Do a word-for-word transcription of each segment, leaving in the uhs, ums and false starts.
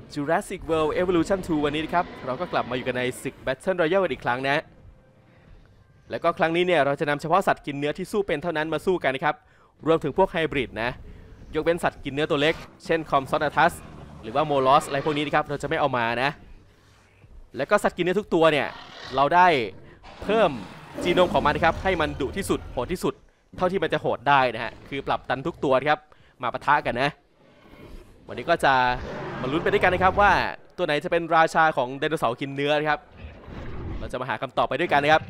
Jurassic World Evolution ทูวันนี้นะครับเราก็กลับมาอยู่กันในศึก Battle Royale กันอีกครั้งนะแล้วก็ครั้งนี้เนี่ยเราจะนำเฉพาะสัตว์กินเนื้อที่สู้เป็นเท่านั้นมาสู้กันนะครับรวมถึงพวกไฮบริดนะยกเว้นสัตว์กินเนื้อตัวเล็กเช่นคอมซอนัทัสหรือว่าโมลอสอะไรพวกนี้นะครับเราจะไม่เอามานะแล้วก็สัตว์กินเนื้อทุกตัวเนี่ยเราได้เพิ่มจีโนมของมันนะครับให้มันดุที่สุดโหดที่สุดเท่าที่มันจะโหดได้นะฮะคือปรับตันทุกตัวครับมาปะทะกันนะวันนี้ก็จะมาลุ้นไปด้วยกันนะครับว่าตัวไหนจะเป็นราชาของไดโนเสาร์กินเนื้อนะครับเราจะมาหาคำตอบไปด้วยกันนะครับ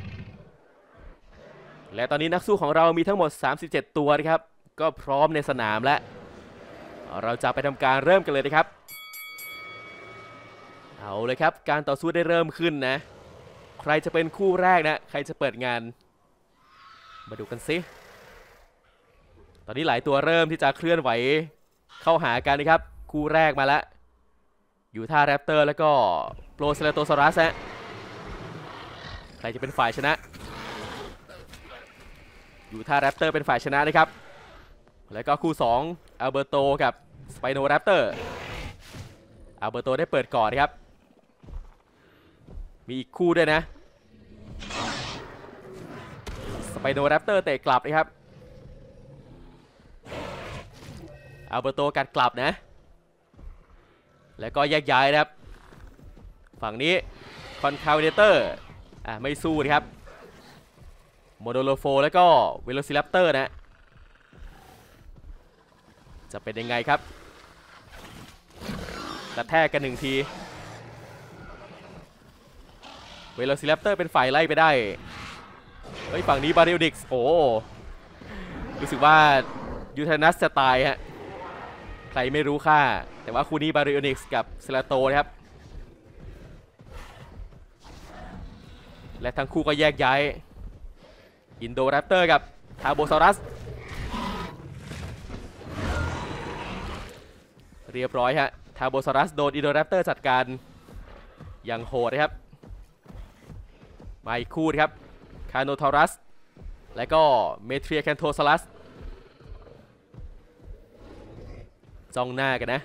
และตอนนี้นักสู้ของเรามีทั้งหมดสามสิบเจ็ดตัวนะครับก็พร้อมในสนามแล้วเราจะไปทำการเริ่มกันเลยนะครับเอาเลยครับการต่อสู้ได้เริ่มขึ้นนะใครจะเป็นคู่แรกนะใครจะเปิดงานมาดูกันสิตอนนี้หลายตัวเริ่มที่จะเคลื่อนไหวเข้าหากันนะครับคู่แรกมาแล้วยูทาแรปเตอร์แล้วก็โปรเซเลโตซอรัสนะใครจะเป็นฝ่ายชนะยูทาแรปเตอร์เป็นฝ่ายชนะนะครับแล้วก็คู่สองอัลเบอร์โตกับสไปโนแรปเตอร์อัลเบอร์โตได้เปิดก่อนครับมีอีกคู่ด้วยนะสไปโนแรปเตอร์เตะกลับนะครับอัลเบอร์โตกัดกลับนะแล้วก็แยกย้ายนะครับฝั่งนี้คอนคาเวเตอร์อ่ะไม่สู้นะครับโมโดโลโฟแล้วก็เวโรซิรัปเตอร์นะจะเป็นยังไงครับกระแทกกันหนึ่งทีเวโรซิรัปเตอร์เป็นฝ่ายไล่ไปได้เฮ้ยฝั่งนี้บาริโอนิกส์โอ้รู้สึกว่ายูเทนัสจะตายฮะใครไม่รู้ค่าแต่ว่าคู่นี้บาริโอนิกส์กับเซราโตนะครับและทั้งคู่ก็แยกย้ายอินโดแรปเตอร์กับทาโบซอรัสเรียบร้อยฮะทาโบซอรัสโดนอินโดแรปเตอร์จัดการอย่างโหดนะครับมาอีกคู่ครับคาโนทอรัสและก็เมเทรียแคนโทซอรัสจ้องหน้ากันนะ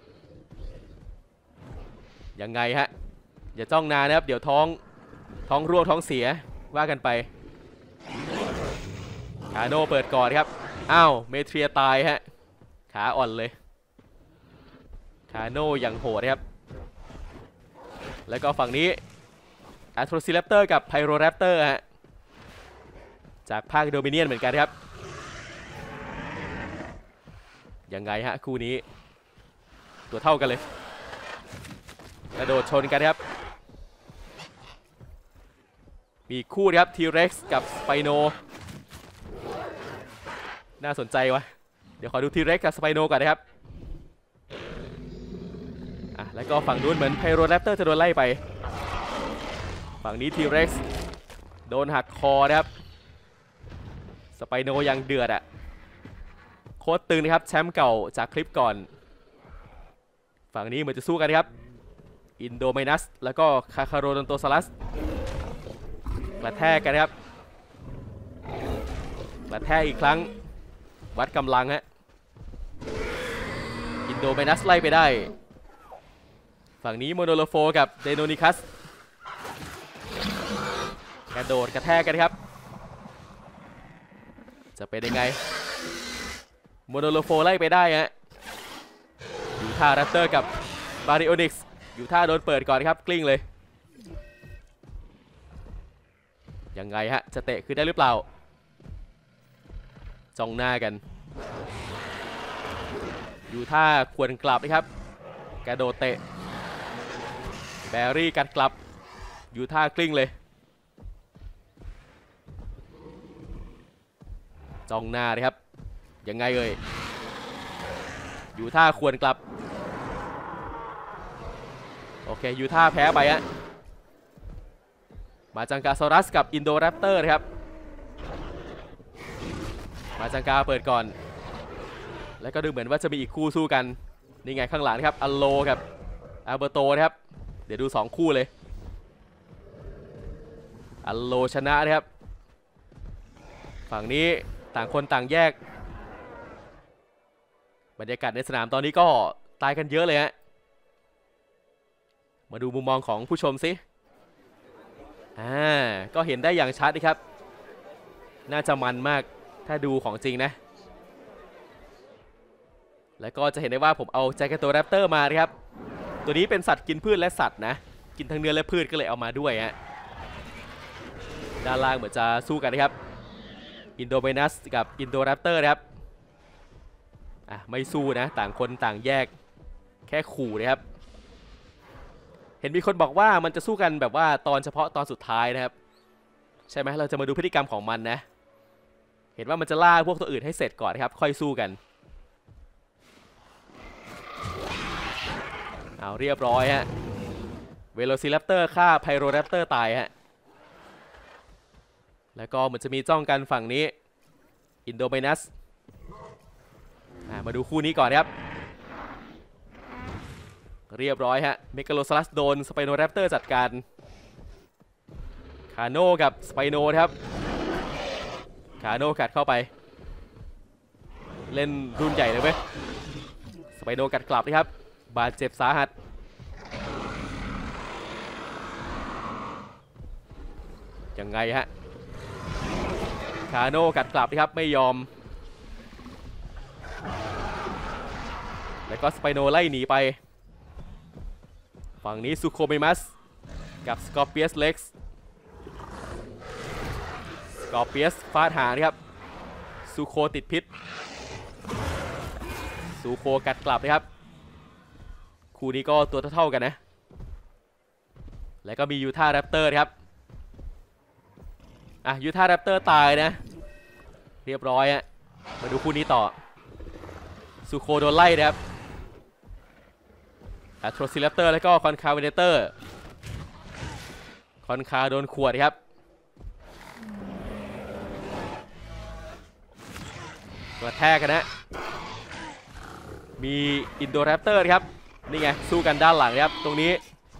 ยังไงฮะอย่าจ้องนานนะครับเดี๋ยวท้องท้องร่วงท้องเสียว่ากันไปคาโนเปิดก่อนครับอ้าวเมเทรียตายฮะขาอ่อนเลยคาโนอย่างโหดครับแล้วก็ฝั่งนี้อัลโทรซิแรปเตอร์กับไพโรแรปเตอร์ฮะจากภาคโดมิเนียนเหมือนกันครับยังไงฮะคู่นี้ตัวเท่ากันเลยกระโดดชนกันครับมีคู่ครับทีเร็กซ์กับสไปโนน่าสนใจวะเดี๋ยวขอดูทีเร็กซ์กับสไปโนก่อนนะครับอ่ะแล้วก็ฝั่งนู้นเหมือนไพโรแรปเตอร์จะโดนไล่ไปฝั่งนี้ทีเร็กซ์โดนหักคอนะครับสไปโนยังเดือดอ่ะโคตรตึงนะครับแชมป์เก่าจากคลิปก่อนฝั่งนี้เหมือนจะสู้กันครับอินโดไมนัสแล้วก็คาคาโรดอนโตซารัสกระแทกกันครับกระแทกอีกครั้งวัดกำลังฮะอินโดไมนัสไล่ไปได้ฝั่งนี้โมโนโลโฟกับเดโนนิคัสกระโดดกระแทกกันครับจะเป็นยังไงโมโนโลโฟไล่ไปได้ฮะยูทาแรปเตอร์กับบาริโอนิกส์ยูทาโดนเปิดก่อนครับกลิ้งเลยยังไงฮะจะเตะขึ้นได้หรือเปล่าจ้องหน้ากันยูทาควรกลับนะครับกระโดดเตะแบรี่กัดกลับยูทากลิ้งเลยจ้องหน้าเลยครับยังไงเอ่ยยูทาควรกลับโอเคยูทาแพ้ไปฮะมาจังกาซอรัสกับอินโดแรปเตอร์นะครับมาจังกาเปิดก่อนแล้วก็ดูเหมือนว่าจะมีอีกคู่สู้กันนี่ไงข้างหลังครับอัลโลกับอัลเบอร์โตนะครับเดี๋ยวดูสองคู่เลยอัลโลชนะนะครับฝั่งนี้ต่างคนต่างแยกบรรยากาศในสนามตอนนี้ก็ตายกันเยอะเลยฮะมาดูมุมมองของผู้ชมสิอ่าก็เห็นได้อย่างชัดนะครับน่าจะมันมากถ้าดูของจริงนะแล้วก็จะเห็นได้ว่าผมเอาแจ็คเก็ตโตแรปเตอร์มานะครับตัวนี้เป็นสัตว์กินพืชและสัตว์นะกินทั้งเนื้อและพืชก็เลยเอามาด้วยฮะด้านล่างเหมือนจะสู้กันนะครับอินโดเมนัสกับอินโดแรปเตอร์นะครับอ่ะไม่สู้นะต่างคนต่างแยกแค่ขู่นะครับเห็นมีคนบอกว่ามันจะสู้กันแบบว่าตอนเฉพาะตอนสุดท้ายนะครับใช่ไหมเราจะมาดูพฤติกรรมของมันนะเห็นว่ามันจะล่าพวกตัวอื่นให้เสร็จก่อนนะครับค่อยสู้กันเอาเรียบร้อยฮะเวโรซิแรปเตอร์ฆ่าไพโรแรปเตอร์ตายฮะแล้วก็มันจะมีจ้องกันฝั่งนี้อินโดเมนัสมาดูคู่นี้ก่อนครับเรียบร้อยฮะเมกาโลซารัสโดนสไปโนแรปเตอร์จัดการคาโน่กับสไปโนครับคาโน่กัดเข้าไปเล่นรุ่นใหญ่เลยเว้ยสไปโนกัดกลับนะครับบาดเจ็บสาหัสยังไงฮะคาโน่กัดกลับนะครับไม่ยอมแล้วก็สไปโนไล่หนีไปฝั่งนี้ซูโคเมมัสกับสกอร์เปียสเล็กซ์สกอร์เปียสฟาดหางนะครับซูโคติดพิษซูโคกัดกลับนะครับคู่นี้ก็ตัวเท่าๆกันนะแล้วก็มียูท่าแรปเตอร์ครับอ่ะยูท่าแรปเตอร์ตายนะเรียบร้อยฮะมาดูคู่นี้ต่อซูโคโดนไล่นะครับอะโทรซิแรปเตอร์แล้วก็คอนคาเวเนเตอร์คอนคาโดนขวดครับกระแทกกันนะมีอินโดแรปเตอร์ครับนี่ไงสู้กันด้านหลังครับตรงนี้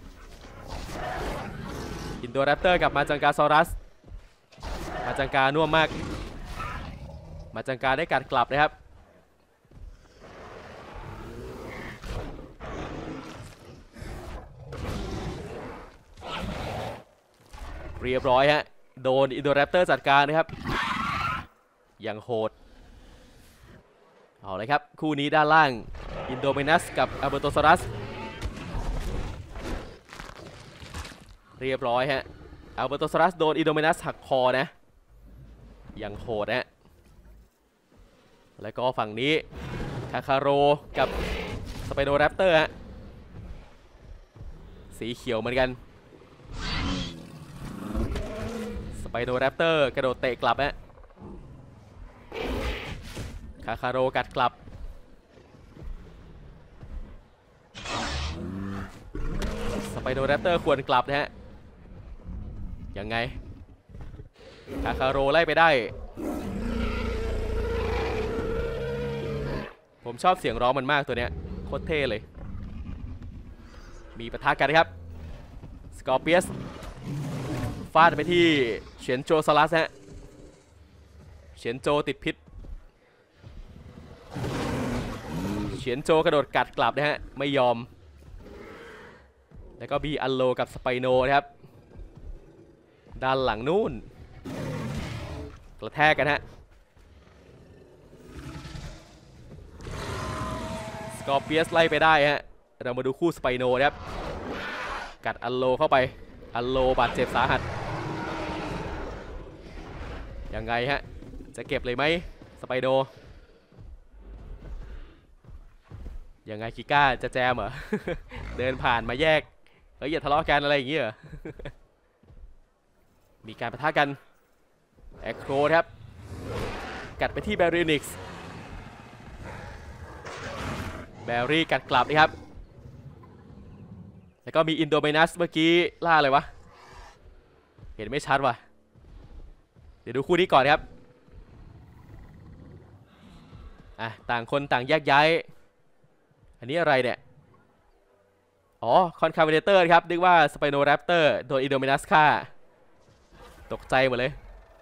อินโดแรปเตอร์กับมาจังกาซอรัสมาจังกาน่วมมากมาจังกาได้กัดกลับนะครับเรียบร้อยฮะโดนอินโดแรปเตอร์จัดการนะครับอย่างโหดเอาเลยครับคู่นี้ด้านล่างอินโดเมนัสกับอัลเบอร์โตซอรัสเรียบร้อยฮะอัลเบอร์โตซอรัสโดนอินโดเมนัสหักคอนะอย่างโหดนะแล้วก็ฝั่งนี้คาคาโรกับสไปโนแรปเตอร์ฮะสีเขียวเหมือนกันสไปโนแรปเตอร์กระโดดเตะกลับฮะคาคาโรกัดกลับสไปโนแรปเตอร์ควรกลับนะฮะยังไงคาคาโรไล่ไปได้ผมชอบเสียงร้องมันมากตัวเนี้ยโคตรเท่เลยมีปะทะกันครับสกอร์เปียสฟาดไปที่เฉียนโจซารัสฮะเฉียนโจติดพิษเฉียนโจกระโดดกัดกลับนะฮะไม่ยอมแล้วก็บีอัลโลกับสไปโนนะครับด้านหลังนู่นกระแทกกันฮะสกอร์เปียสไล่ไปได้ฮะเรามาดูคู่สไปโนนะครับกัดอัลโลเข้าไปอัลโลบาดเจ็บสาหัสยังไงฮะจะเก็บเลยไหมสไปโนยังไงกิก้าจะแจมเหรอ เดินผ่านมาแยกเฮ้ยอย่าทะเลาะกันอะไรอย่างเงี้ยเหรอ มีการปะทะกันแอคโครครับกัดไปที่แบรินิกส์แบรี่กัดกลับนะครับแล้วก็มีอินโดเมนัสเมื่อกี้ล่าอะไรวะเห็นไม่ชัดว่ะเดี๋ยวดูคู่นี้ก่อนครับอ่ะต่างคนต่างแยกย้ายอันนี้อะไรเนี่ยอ๋อคอนคาเวเนเตอร์ครับนึกว่าสไปโนแรปเตอร์โดนอินโดเมนัสฆ่าตกใจหมดเลย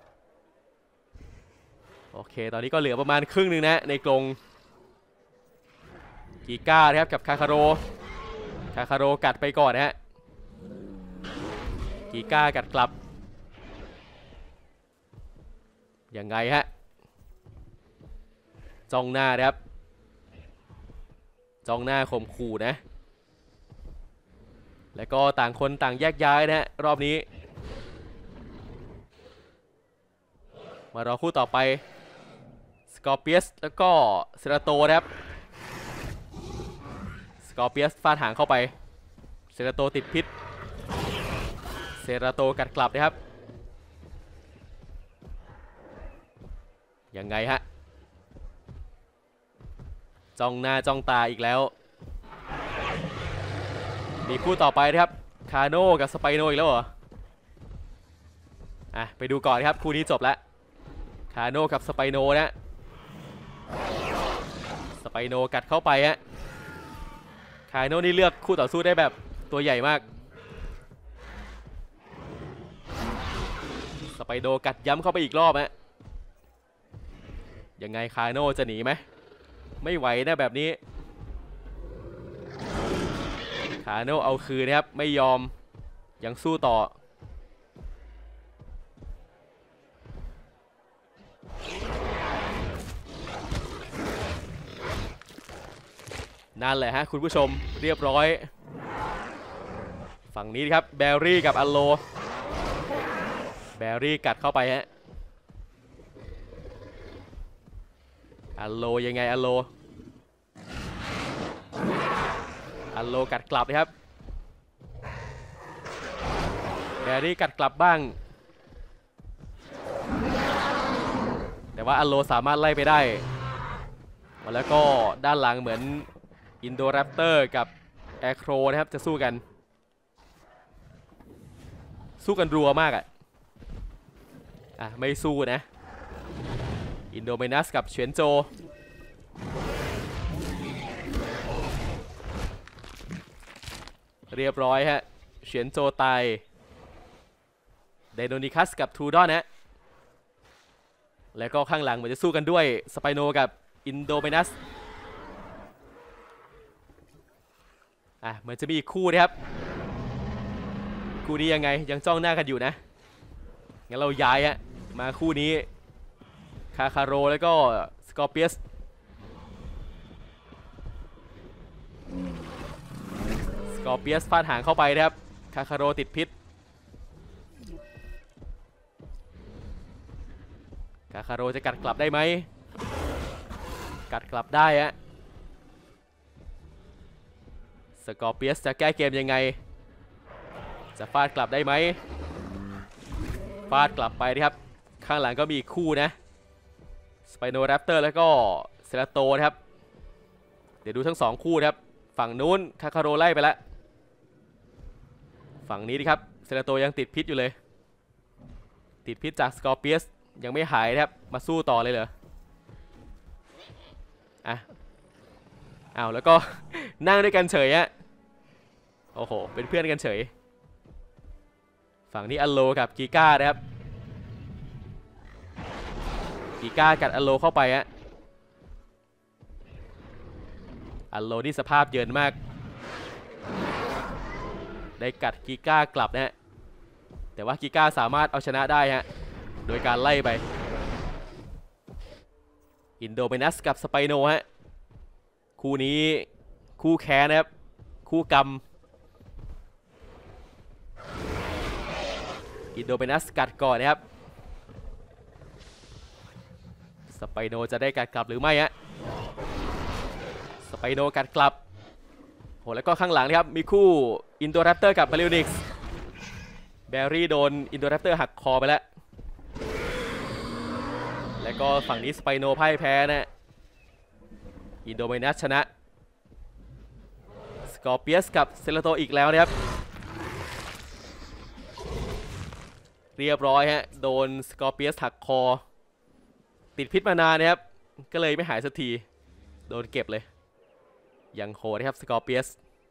โอเคตอนนี้ก็เหลือประมาณครึ่งหนึ่งนะในกรงกีก้านะครับกับคาคาโรคาคาโรกัดไปก่อนนะฮะกีก้ากัดกลับยังไงฮะจ้องหน้าครับจ้องหน้าข่มขู่นะแล้วก็ต่างคนต่างแยกย้ายนะฮะรอบนี้มารอคู่ต่อไปสกอร์เปียสแล้วก็เซราโตนะครับสกอร์เปียสฟาดหางเข้าไปเซราโตติดพิษเซราโตกัดกลับนะครับยังไงฮะจ้องหน้าจ้องตาอีกแล้วมีคู่ต่อไปนะครับคาโน่กับสไปโนอีกแล้วเหรออ่ะไปดูก่อนครับคู่นี้จบแล้วคาโน่กับสไปโนนะสไปโนกัดเข้าไปฮะคาโน่นี่เลือกคู่ต่อสู้ได้แบบตัวใหญ่มากสไปโนกัดย้ำเข้าไปอีกรอบฮะยังไงคาโน่จะหนีไหมไม่ไหวนะแบบนี้คาโน่เอาคืนนะครับไม่ยอมยังสู้ต่อนั่นแหละฮะคุณผู้ชมเรียบร้อยฝั่งนี้ครับแบรี่กับอัลโลแบรี่กัดเข้าไปฮะอัลโลยังไงอัลโลอัลโลกัดกลับนะครับแบรี่กัดกลับบ้างแต่ว่าอัลโลสามารถไล่ไปได้แล้วก็ด้านหลังเหมือนอินโดแรปเตอร์กับแอร์โครนะครับจะสู้กันสู้กันรัวมากอ่ะอ่ะไม่สู้นะอินโดเมนัสกับเฉียนโจเรียบร้อยฮะเฉียนโจตายไดโนนิคัสกับทูดอนนะแล้วก็ข้างหลังเหมือนจะสู้กันด้วยสไปโนกับอินโดเมนัสอ่ะเหมือนจะมีอีกคู่นะครับคู่นี้ยังไงยังจ้องหน้ากันอยู่นะงั้นเราย้ายฮะมาคู่นี้คาคาโรแล้วก็สกอร์เปียสสกอร์เปียสฟาดหางเข้าไปนะครับคาคาโรติดพิษคาคาโรจะกัดกลับได้ไหมกัดกลับได้ฮะสกอร์เปียสจะแก้เกมยังไงจะฟาดกลับได้ไหมฟาดกลับไปนะครับข้างหลังก็มีคู่นะสไปโนแรปเตอร์แล้วก็เซราโตนะครับเดี๋ยวดูทั้งสองคู่นะครับฝั่งนู้นคาคาโรไล่ไปแล้วฝั่งนี้ดิครับเซราโตยังติดพิษอยู่เลยติดพิษจากสกอร์เปียสยังไม่หายนะครับมาสู้ต่อเลยเหรออ่ะอ้าวแล้วก็นั่งด้วยกันเฉยอะโอ้โหเป็นเพื่อนกันเฉยฝั่งนี้อัลโลกับกีก้านะครับกีก้ากัดอัลโลเข้าไปฮะอัลโลนี่สภาพเยินมากได้กัดกีก้ากลับนะฮะแต่ว่ากีก้าสามารถเอาชนะได้ฮะโดยการไล่ไปอินโดเมนัสกับสไปโนฮะคู่นี้คู่แค้นนะครับคู่กรรมอินโดเมนัสกัดก่อนนะครับสไปโนจะได้กัดกลับหรือไม่ฮะสไปโนกัดกลับโหแล้วก็ข้างหลังนะครับมีคู่อินโดแรปเตอร์กับมาริโอนิกส์แบรี่โดนอินโดแรปเตอร์หักคอไปแล้วแล้วก็ฝั่งนี้สไปโนพ่ายแพ้นะอินโดเมนัสชนะสกอร์เปียสกับเซราโตอีกแล้วนะครับเรียบร้อยฮะโดนสกอร์เปียสหักคอติดพิษมานานนะครับก็เลยไม่หายสักทีโดนเก็บเลยยังโหดนะครับสกอร์เปียส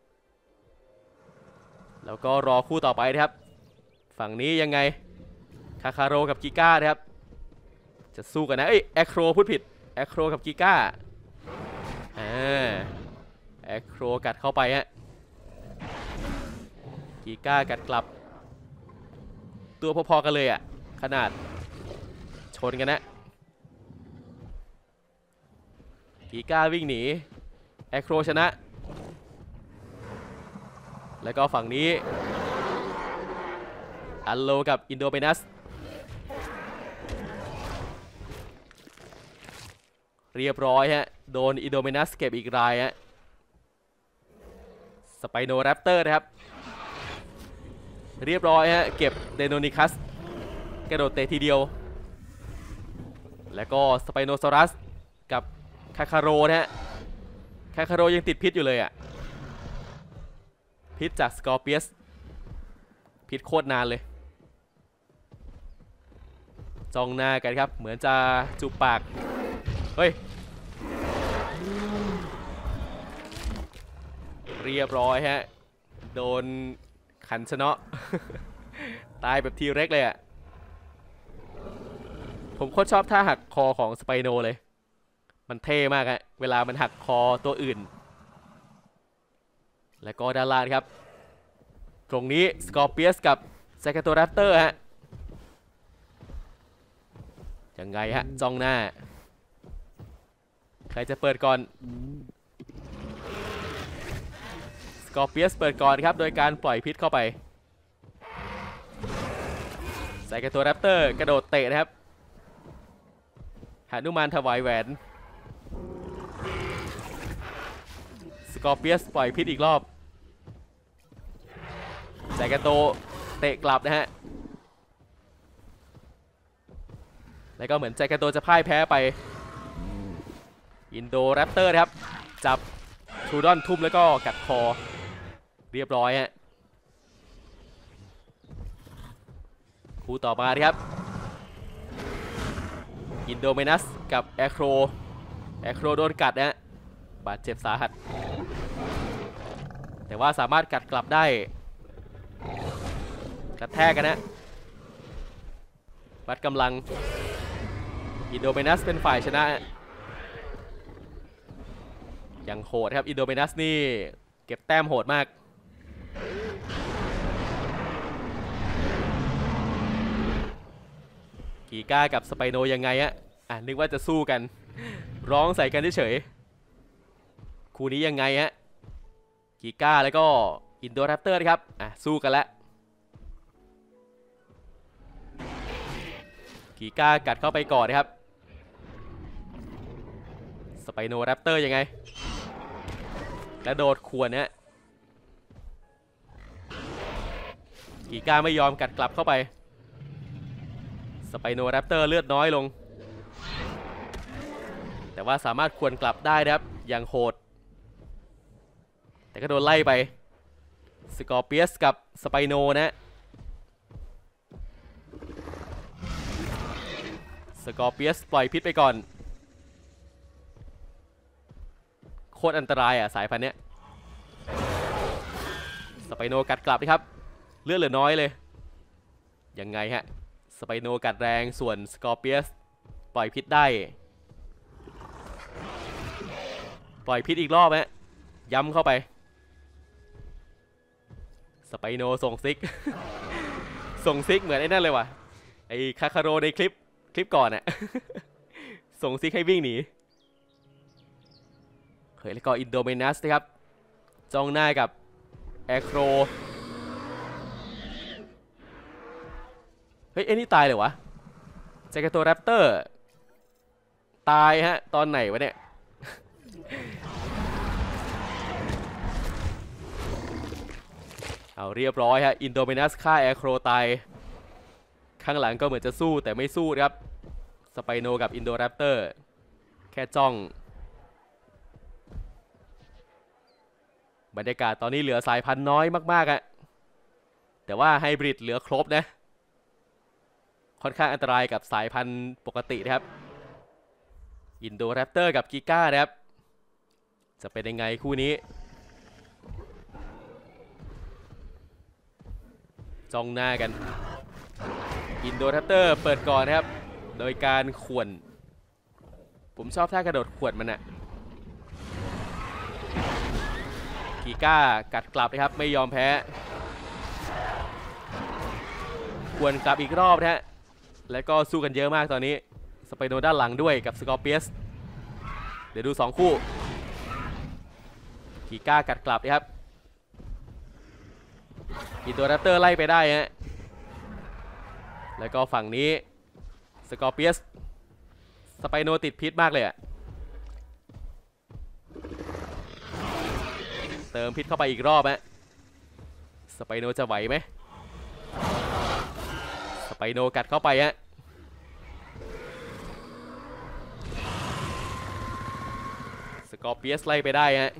แล้วก็รอคู่ต่อไปนะครับฝั่งนี้ยังไงคาคาโรกับกิก้านะครับจะสู้กันนะเอ้ยแอคโครพูดผิดแอคโครกับกิก้าอ่าแอคโครกัดเข้าไปฮะกิก้ากัดกลับตัวพอๆกันเลยอะขนาดชนกันนะกีก้าวิ่งหนีแอคโครชนะแล้วก็ฝั่งนี้อัลโลกับอินโดเมนัสเรียบร้อยฮะโดนอินโดเมนัสเก็บอีกรายฮะสไปโนแรปเตอร์นะครับเรียบร้อยฮะเก็บเดโนนิคัสกระโดดเตะทีเดียวแล้วก็สไปโนซอรัสกับคาคาโรนะฮะคาคาโรยังติดพิษอยู่เลยอ่ะพิษจากสกอร์เปียสพิษโคตรนานเลยจ้องหน้ากันครับเหมือนจะจูบปากเฮ้ยเรียบร้อยฮะโดนขันชนะ ตายแบบทีเร็กเลยอ่ะผมโคตรชอบท่าหักคอของสไปโนเลยมันเท่มากฮะเวลามันหักคอตัวอื่นแล้วก็ด้านล่างครับตรงนี้สกอร์เปียสกับแซกโตแรปเตอร์ฮะยังไงฮะจ้องหน้าใครจะเปิดก่อนสกอร์เปียสเปิดก่อนครับโดยการปล่อยพิษเข้าไปแซกโตแรปเตอร์กระโดดเตะนะครับหนุมานถวายแหวนสกอร์เปียสปล่อยพิษอีกรอบแซกโตเตะกลับนะฮะแล้วก็เหมือนแซกโตจะพ่ายแพ้ไปอินโดแรปเตอร์ครับจับทูดอนทุ่มแล้วก็กัดคอเรียบร้อยฮะคู่ต่อมาครับอินโดเมนัสกับแอคโครแอคโครโดนกัดนะบาดเจ็บสาหัสแต่ว่าสามารถกัดกลับได้กระแทกกันนะวัดกำลังอินโดเมนัสเป็นฝ่ายชนะยังโหดครับอินโดเมนัสนี่เก็บแต้มโหดมากกีก้ากับสไปโนยังไงอะอ่ะนึกว่าจะสู้กันร้องใส่กันเฉยๆคู่นี้ยังไงฮะกีก้าแล้วก็อินโดแรปเตอร์นะครับอ่ะสู้กันแล้วกีก้ากัดเข้าไปก่อนนะครับสไปโนแรปเตอร์ยังไงกระโดดขวนฮะกีก้าไม่ยอมกัดกลับเข้าไปสไปโนแรปเตอร์เลือดน้อยลงแต่ว่าสามารถขวนกลับได้นะครับอย่างโหดแต่ก็โดนไล่ไปสกอร์เปียสกับสไปโนนะสกอร์เปียสปล่อยพิษไปก่อนโคตรอันตรายอ่ะสายพันธุ์เนี้ยสไปโนกัดกลับนะครับเลือดเหลือน้อยเลยยังไงฮะสไปโนกัดแรงส่วนสกอร์เปียสปล่อยพิษได้ปล่อยพิษอีกรอบฮะย้ำเข้าไปสไปโนส่งซิก ส่งซิกเหมือนไอ้นั่นเลยว่ะไอ้คาคาโรในคลิปคลิปก่อนอะ ส่งซิกให้วิ่งหนีเฮ้ยแล้วก็อินโดเมนัสนะครับจ้องหน้ากับแอคโครเฮ้ยไอ้นี่ตายเลยวะแจ็คเกอร์แรปเตอร์ตายฮะตอนไหนวะเนี่ย เอาเรียบร้อยฮะอินโดเมนัสฆ่าแอคโครตายข้างหลังก็เหมือนจะสู้แต่ไม่สู้ครับสไปโนกับอินโดแรปเตอร์แค่จ้องบรรยากาศตอนนี้เหลือสายพันธุ์น้อยมากๆอะแต่ว่าไฮบริดเหลือครบนะค่อนข้างอันตรายกับสายพันธุ์ปกตินะครับอินโดแรปเตอร์กับกิก้านะครับจะเป็นยังไงคู่นี้จ้องหน้ากันอินโดแรปเตอร์เปิดก่อนนะครับโดยการข่วนผมชอบท่ากระโดดข่วนมันอะกิก้ากัดกลับนะครับไม่ยอมแพ้ควรกลับอีกรอบนะฮะแล้วก็สู้กันเยอะมากตอนนี้สไปโนด้านหลังด้วยกับสกอร์เปียสเดี๋ยวดูสองคู่กีก้ากัดกลับนะครับอินโดแรปเตอร์ไล่ไปได้ฮะแล้วก็ฝั่งนี้สกอร์เปียสสไปโนติดพิษมากเลยอะเติมพิษเข้าไปอีกรอบฮะสไปโนจะไหวไหมสไปโนกัดเข้าไปฮะสกอร์เปียสไล่ไปได้ฮะ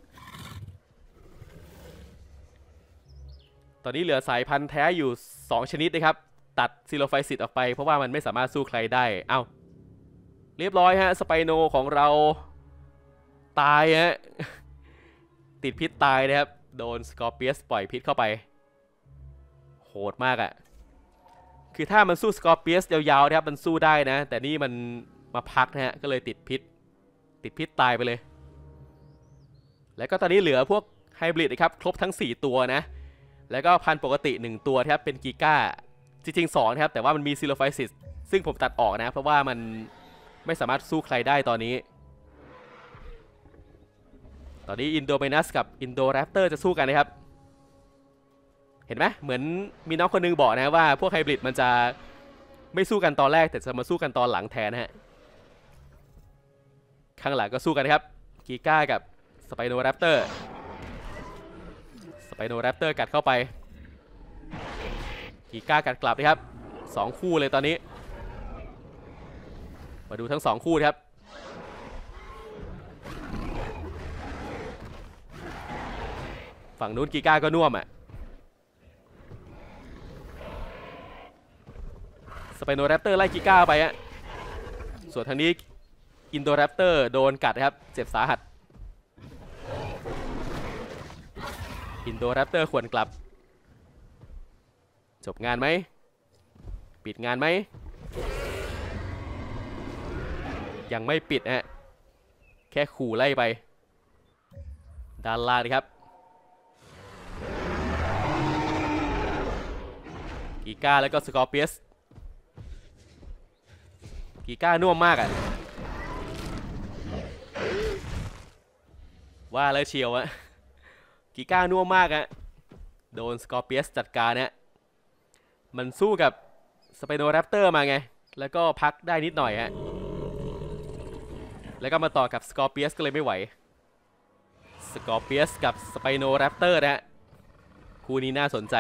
ตอนนี้เหลือสายพันธุ์แท้อยู่สองชนิดนะครับตัดซิโลไฟซิตออกไปเพราะว่ามันไม่สามารถสู้ใครได้เอ้าเรียบร้อยฮะสไปโนของเราตายฮะติดพิษตายนะครับโดนสกอร์เปียสปล่อยพิษเข้าไปโหดมากอะ่ะคือถ้ามันสู้สกอร์เปียสยาวๆนะครับมันสู้ได้นะแต่นี่มันมาพักนะฮะก็เลยติดพิษติดพิษตายไปเลยแล้วก็ตอนนี้เหลือพวกไฮบริดนะครับครบทั้งสี่ตัวนะแล้วก็พันปกติหนึ่งตัวครับเป็นกีก้าจริงๆสองนะครับแต่ว่ามันมีซิโลไฟซิสซึ่งผมตัดออกนะเพราะว่ามันไม่สามารถสู้ใครได้ตอนนี้ตอนนี้อินโดเมนัสกับอินโดแรปเตอร์จะสู้กันนะครับเห็นไหมเหมือนมีน้องคนนึงบอกนะว่าพวกไฮบริดมันจะไม่สู้กันตอนแรกแต่จะมาสู้กันตอนหลังแทนนะฮะข้างหลังก็สู้กันครับกีก้ากับสไปโนแรปเตอร์สไปโนแรปเตอร์กัดเข้าไปกีก้ากัดกลับนะครับสองคู่เลยตอนนี้มาดูทั้งสองคู่ครับฝั่งนู้นกีก้าก็น่วมอ่ะสไปโนแรปเตอร์ไล่กีก้าไปอ่ะส่วนทางนี้อินโดแรปเตอร์โดนกัดครับเจ็บสาหัสอินโดแรปเตอร์ควรกลับจบงานไหมปิดงานไหมยังไม่ปิดฮะแค่ขู่ไล่ไปด้านล่างนะครับกีก้าแล้วก็สกอร์เปียสกีก้าน่วมมากอ่ะว่าแล้วเชียวอะกีก้าน่วมมากอะโดนสกอร์เปียสจัดการนะมันสู้กับสไปโนแรปเตอร์มาไงแล้วก็พักได้นิดหน่อยฮะแล้วก็มาต่อกับสกอร์เปียสก็เลยไม่ไหวสกอร์เปียสกับสไปโนแรปเตอร์นะฮะคู่นี้น่าสนใจ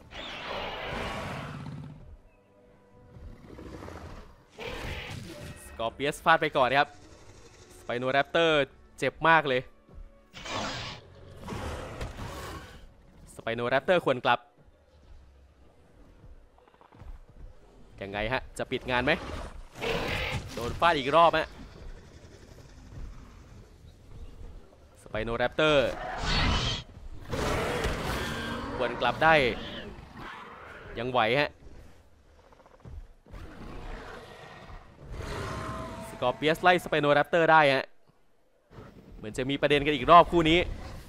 สกอร์เปียสฟาดไปก่อนครับสไปโนแรปเตอร์เจ็บมากเลยสไปโนแรปเตอร์ควรกลับยังไงฮะจะปิดงานไหมโดนฟาดอีกรอบฮะสไปโนแรปเตอร์ควรกลับได้ยังไหวฮะสกอร์เปียสไล่สไปโนแรปเตอร์ได้ฮะเหมือนจะมีประเด็นกันอีกรอบคู่นี้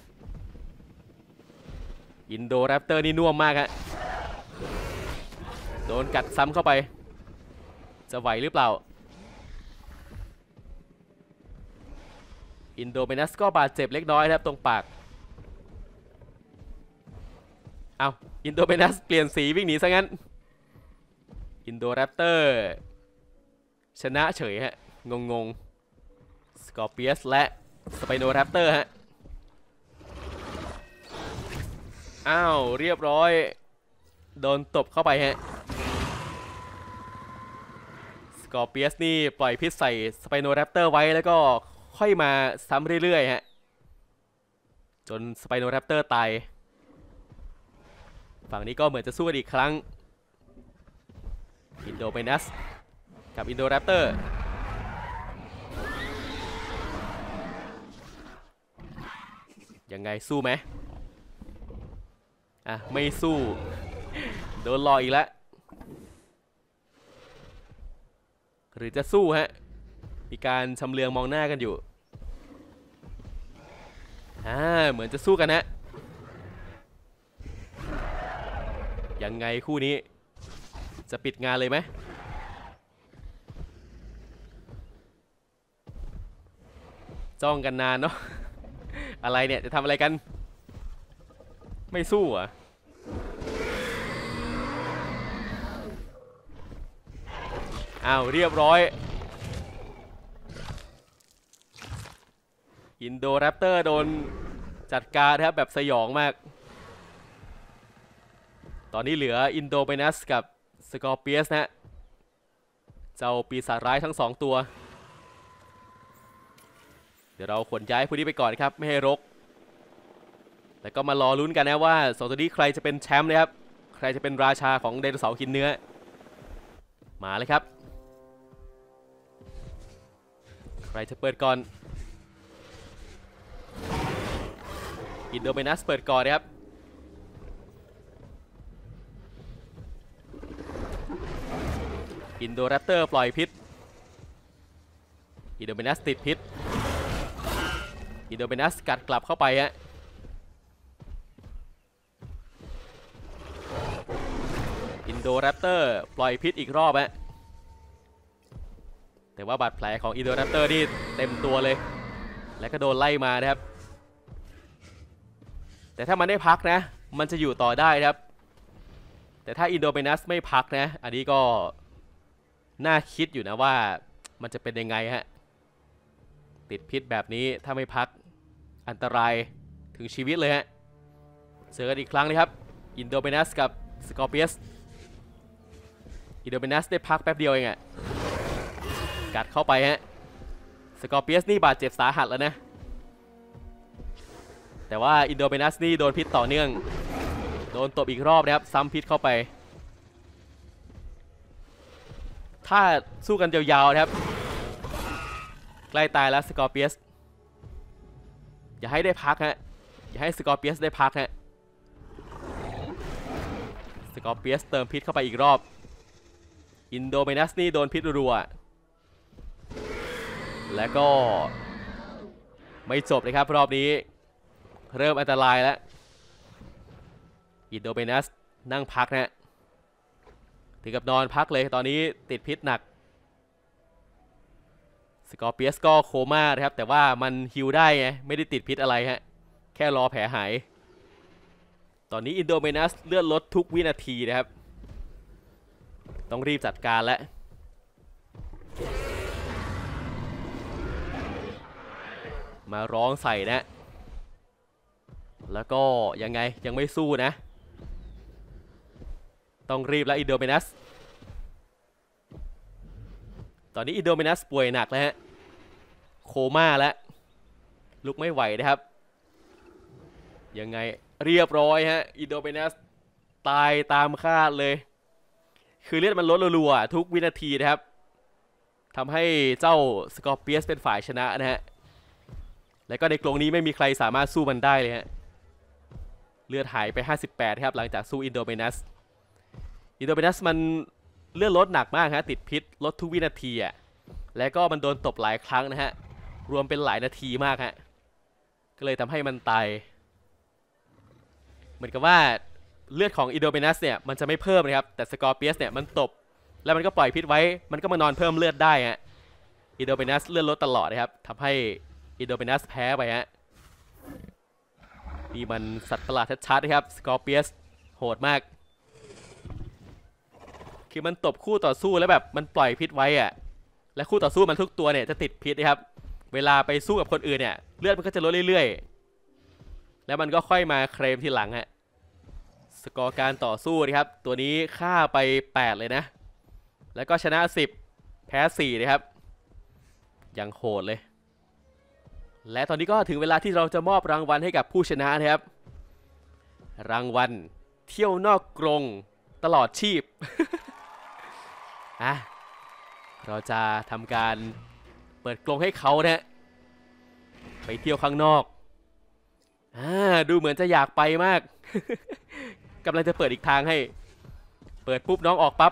อินโดแรปเตอร์นี่น่วมมากฮะโดนกัดซ้ำเข้าไปจะไหวหรือเปล่าอินโดเมนัสก็บาดเจ็บเล็กน้อยครับตรงปากเอาอินโดเมนัสเปลี่ยนสีวิ่งหนีซะงั้นอินโดแรปเตอร์ชนะเฉยฮะงงงสกอร์เปียสและสไปโนแรปเตอร์ฮะอ้าวเรียบร้อยโดนตบเข้าไปฮะสกอร์เปียสนี่ปล่อยพิษใส่สไปโนแรปเตอร์ไว้แล้วก็ค่อยมาซ้ำเรื่อยๆฮะจนสไปโนแรปเตอร์ตายฝั่งนี้ก็เหมือนจะสู้กันอีกครั้งอินโดเมนัสกับอินโดแรปเตอร์ยังไงสู้ไหมอ่ะไม่สู้โดนรออีกแล้วหรือจะสู้ฮะมีการชำเลืองมองหน้ากันอยู่อ่าเหมือนจะสู้กันฮะยังไงคู่นี้จะปิดงานเลยไหมจ้องกันนานเนาะ อะไรเนี่ยจะทำอะไรกันไม่สู้อ่ะอ้าวเรียบร้อยอินโดแรปเตอร์โดนจัดการครับแบบสยองมากตอนนี้เหลืออินโดเบนัสกับสกอร์เปียสนะเจ้าปีศาจร้ายทั้งสองตัวเดี๋ยวเราขนย้ายพวกนี้ไปก่อนครับไม่ให้รกแต่ก็มารอลุ้นกันนะว่าสองตัวนี้ใครจะเป็นแชมป์นะครับใครจะเป็นราชาของไดโนเสาร์กินเนื้อมาเลยครับใครจะเปิดก่อนอินโดเบนัสเปิดก่อนนะครับอินโดแรปเตอร์ปล่อยพิษอินโดเบนัสติดพิษอินโดเบนัสกัดกลับเข้าไปฮะอินโดแรปเตอร์ปล่อยพิษอีกรอบฮะแต่ว่าบาดแผลของอินโดแรปเตอร์นี่เต็มตัวเลยและก็โดนไล่มานะครับแต่ถ้ามันได้พักนะมันจะอยู่ต่อได้ครับแต่ถ้าอินโดเบนัสไม่พักนะอันนี้ก็น่าคิดอยู่นะว่ามันจะเป็นยังไงฮะติดพิษแบบนี้ถ้าไม่พักอันตรายถึงชีวิตเลยฮะเจอกันอีกครั้งนะครับอินโดเบนัสกับสกอร์เปียสอินโดเบนัสได้พักแป๊บเดียวเองอะกัดเข้าไปฮะสกอร์เปียสนี่บาดเจ็บสาหัสแล้วนะแต่ว่าอินโดเบนัสนี่โดนพิษต่อเนื่องโดนตบอีกรอบนะครับซ้ำพิษเข้าไปถ้าสู้กันยาวๆนะครับใกล้ตายแล้วสกอร์เปียสอย่าให้ได้พักฮะอย่าให้สกอร์เปียสได้พักฮะสกอร์เปียสเติมพิษเข้าไปอีกรอบอินโดเบนัสนี่โดนพิษรัวๆและก็ไม่จบเลยครับรอบนี้เริ่มอันตรายแล้วอินโดเบนัสนั่งพักนะถึงกับนอนพักเลยตอนนี้ติดพิษหนักสกอร์เปียสก็โคม่านะครับแต่ว่ามันฮิวได้ไงไม่ได้ติดพิษอะไรฮะแค่รอแผลหายตอนนี้อินโดเบนัสเลือดลดทุกวินาทีนะครับต้องรีบจัดการแล้วมาร้องใส่นะแล้วก็ยังไงยังไม่สู้นะต้องรีบแล้วอินโดเบนัสตอนนี้อินโดเบนัสป่วยหนักแล้วฮะโคม่าแล้วลุกไม่ไหวนะครับยังไงเรียบร้อยฮะอินโดเบนัสตายตามคาดเลยคือเลือดมันลดรัวๆทุกวินาทีนะครับทำให้เจ้าสกอร์เปียสเป็นฝ่ายชนะนะฮะแล้วก็ในกรงนี้ไม่มีใครสามารถสู้มันได้เลยฮะเลือดหายไปห้าสิบแปดครับหลังจากสู้อินโดเบนัสอินโดเบนัสมันเลือดลดหนักมากฮะติดพิษลดทุกวินาทีอ่ะแล้วก็มันโดนตบหลายครั้งนะฮะรวมเป็นหลายนาทีมากฮะก็เลยทำให้มันตายเหมือนกับว่าเลือดของอินโดเบนัสเนี่ยมันจะไม่เพิ่มนะครับแต่สกอร์เปียสเนี่ยมันตบแล้วมันก็ปล่อยพิษไว้มันก็มานอนเพิ่มเลือดได้ฮะอินโดเบนัสเลือดลดตลอดนะครับทำให้อินโดเบนัสแพ้ไปฮะนี่มันสัตว์ประหลาดชัดๆนะครับสกอร์เปียสโหดมากคือมันตบคู่ต่อสู้แล้วแบบมันปล่อยพิษไว้อะและคู่ต่อสู้มันทุกตัวเนี่ยจะติดพิษนะครับเวลาไปสู้กับคนอื่นเนี่ยเลือดมันก็จะลดเรื่อยๆแล้วมันก็ค่อยมาเคลมทีหลังฮะสกอร์การต่อสู้นะครับตัวนี้ฆ่าไปแปดเลยนะแล้วก็ชนะสิบแพ้สี่นะครับยังโหดเลยและตอนนี้ก็ถึงเวลาที่เราจะมอบรางวัลให้กับผู้ชนะนะครับรางวัลเที่ยวนอกกรงตลอดชีพ อ่ะเราจะทำการเปิดกรงให้เขานะไปเที่ยวข้างนอกอ่าดูเหมือนจะอยากไปมาก กำลังจะเปิดอีกทางให้เปิดปุ๊บน้องออกปั๊บ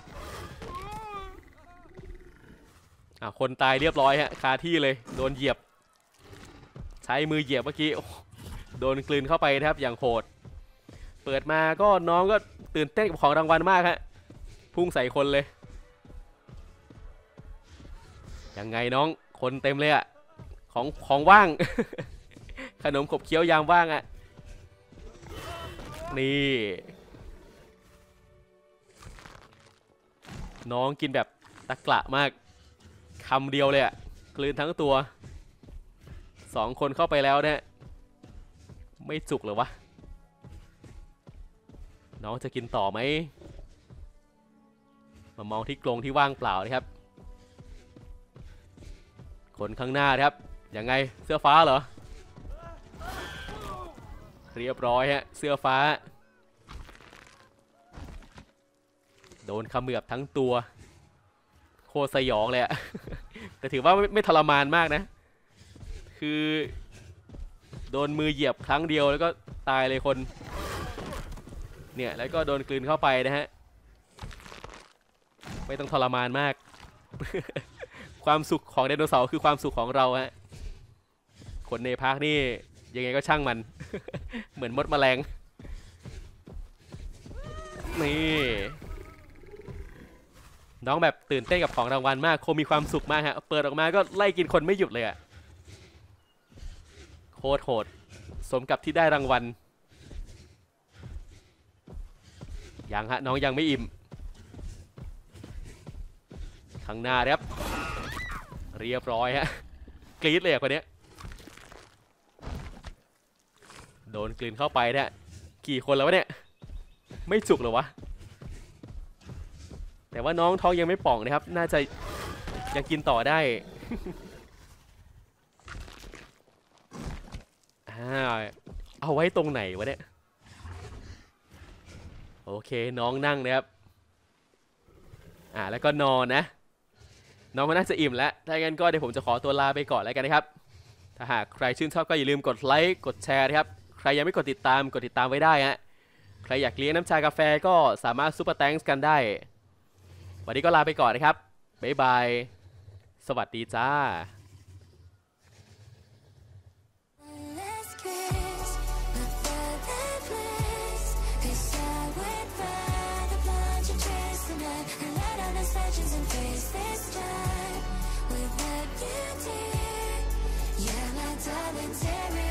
อ่ะคนตายเรียบร้อยฮะคาที่เลยโดนเหยียบใช้มือเหยียบเมื่อกี้โดนกลืนเข้าไปนะครับอย่างโหดเปิดมาก็น้องก็ตื่นเต้นกับของรางวัลมากฮะผู้พุ่งใส่คนเลยยังไงน้องคนเต็มเลยอะของของว่าง ขนมขบเคี้ยวยามว่างอะนี่น้องกินแบบตะกละมากคำเดียวเลยอะกลืนทั้งตัวสองคนเข้าไปแล้วเนี่ยไม่จุกเหรอวะน้องจะกินต่อไหมมามองที่กรงที่ว่างเปล่านะครับคนข้างหน้าครับยังไงเสื้อฟ้าเหรอเรียบร้อยฮะเสื้อฟ้าโดนเขมือบทั้งตัวโคตรสยองเลยอะ แต่ถือว่าไม่ไม่ทรมานมากนะคือโดนมือเหยียบครั้งเดียวแล้วก็ตายเลยคนเนี่ยแล้วก็โดนกลืนเข้าไปนะฮะไม่ต้องทรมานมาก ความสุขของไดโนเสาร์คือความสุขของเราฮะคนในพาร์คนี่ยังไงก็ช่างมัน เหมือนมดแมลงนี่น้องแบบตื่นเต้นกับของรางวัลมากคงมีความสุขมากฮะเปิดออกมาก็ไล่กินคนไม่หยุดเลยอะโคตรโหดสมกับที่ได้รางวัลยังฮะน้องยังไม่อิ่มข้างหน้าครับเรียบร้อยฮะกรี๊ดเลยคนนี้โดนกลืนเข้าไปเนี่ยกี่คนแล้ววะเนี่ยไม่จุกหรอวะแต่ว่าน้องท้องยังไม่ป่องนะครับน่าจะยังกินต่อได้ เอาไว้ตรงไหนวะเนี่ยโอเคน้องนั่งนะครับอ่าแล้วก็นอนนะน้องมันน่าจะอิ่มแล้วถ้างั้นก็เดี๋ยวผมจะขอตัวลาไปก่อนแล้วกันนะครับถ้าหากใครชื่นชอบก็อย่าลืมกดไลค์กดแชร์นะครับใครยังไม่กดติดตามกดติดตามไว้ได้ฮะใครอยากเลี้ยงน้ำชากาแฟก็สามารถซุปเปอร์แตงส์กันได้วันนี้ก็ลาไปก่อนนะครับบ๊ายบายสวัสดีจ้า With what you did, yeah, my darling, tear it